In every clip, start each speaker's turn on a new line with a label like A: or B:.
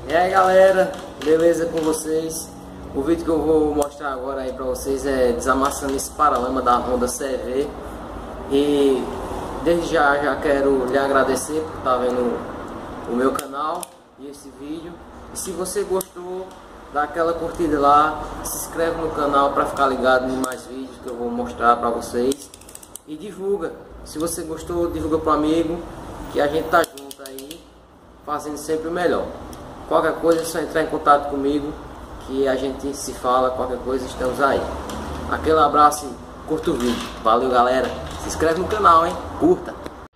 A: E aí galera, beleza com vocês? O vídeo que eu vou mostrar agora aí pra vocês é desamassando esse paralama da Honda CR-V. E desde já quero lhe agradecer por estar vendo o meu canal e esse vídeo. E se você gostou, dá aquela curtida lá, se inscreve no canal para ficar ligado em mais vídeos que eu vou mostrar pra vocês. E divulga, se você gostou, divulga pro amigo, que a gente tá junto aí, fazendo sempre o melhor. Qualquer coisa é só entrar em contato comigo, que a gente se fala, qualquer coisa estamos aí. Aquele abraço e curta o vídeo. Valeu galera, se inscreve no canal, hein, curta.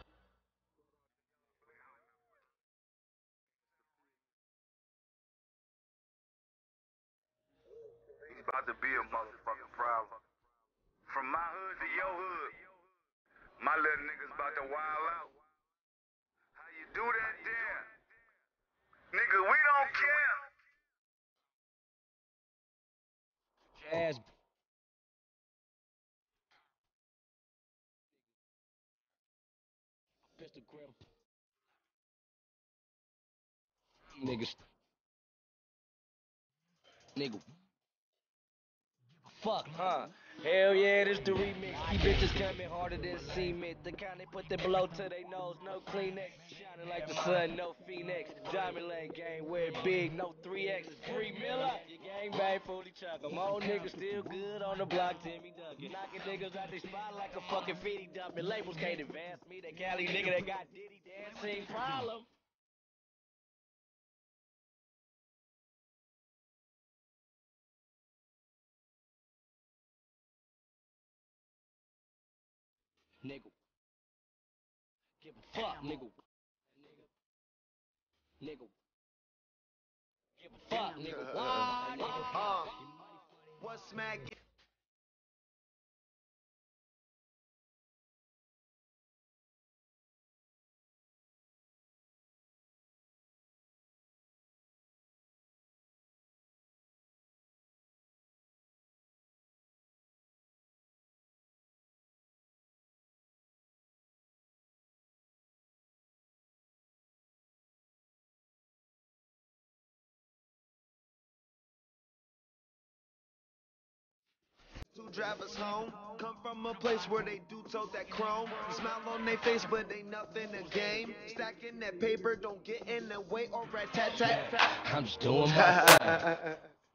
B: About to be a motherfucking problem. From my hood to your hood, my little niggas about to wild out. How you do that there? Nigga, we don't care.
C: Jazz. Pistol grip. Niggas. Nigga. Fuck, huh? Hell yeah, this the remix. These bitches coming harder than cement. The kind they put the blow to their nose, no Kleenex. Shining like the sun, no Phoenix. Diamond Lane gang, wear it big, no 3X. Free Miller, your gang bang, fully chuck 'em. Old niggas still good on the block, Timmy Duncan. Knocking niggas out they spot like a fucking feedy dumping. Labels can't advance me, that Cali nigga that got Diddy dancing problem. Nigga. Give a fuck, nigga. Nigga. Give a fuck, nigga. Why, nigga?
B: What smack? Two drivers home, come from a place where they do tote that chrome. Smile on their face, but they nothing a game. Stacking that paper, don't get in the way or rat tat tat.
C: I'm just doing my thing.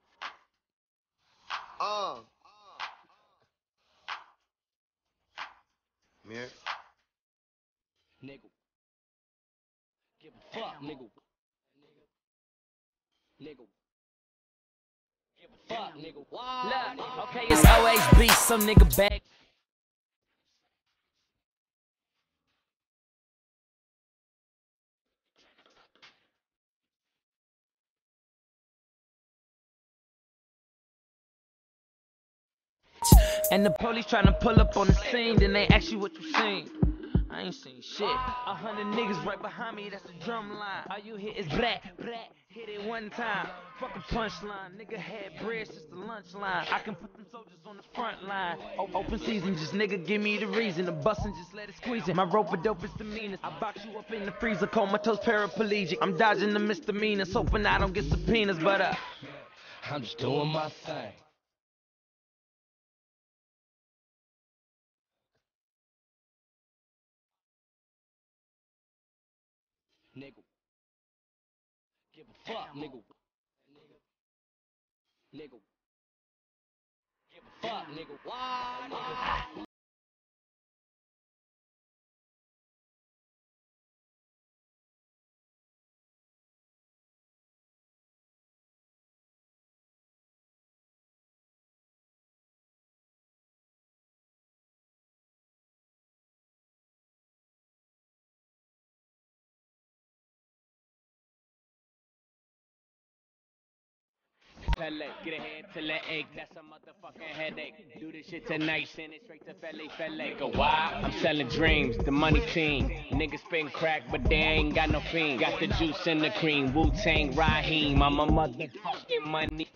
B: Mirror.
C: Nigga. Give a fuck, nigga. Nigga. Give a fuck, nigga. Why? Look, okay, it's OHB, some nigga back. And the police tryna pull up on the scene, then they ask you what you seen. I ain't seen shit. 100 niggas right behind me, that's the drum line. All you hear is brat, brat, hit it one time. Fuck a punchline, nigga had bread since the lunch line. I can put them soldiers on the front line. Open season, just nigga give me the reason. The bustin', just let it squeeze it. My rope a dope is the meanest. I box you up in the freezer, comatose paraplegic. I'm dodging the misdemeanors, hoping I don't get subpoenas, but I'm just doing my thing. Nigga. Give a fuck, nigga. Nigga. Give a fuck, nigga. Why, nigga? Pele, get ahead till it ache, that's a motherfucking headache. Do this shit tonight, send it straight to Fele. Go why? I'm selling dreams, the money team. Niggas spin crack, but they ain't got no fiend. Got the juice and the cream, Wu-Tang, Raheem. I'm a motherfucking money